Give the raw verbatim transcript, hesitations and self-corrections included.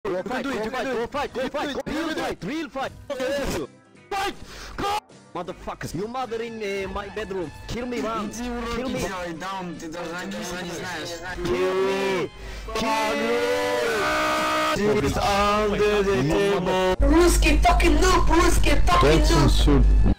Go fight, go fight, go fight, go fight, real fight, real fight. Fight! Go! Motherfuckers, your mother in uh, my bedroom. Kill me, man. Kill me. Down, ты должна ничего не знаешь. Kill me. Kill me. She's under the table. Русский fucking noob, русский fucking noob.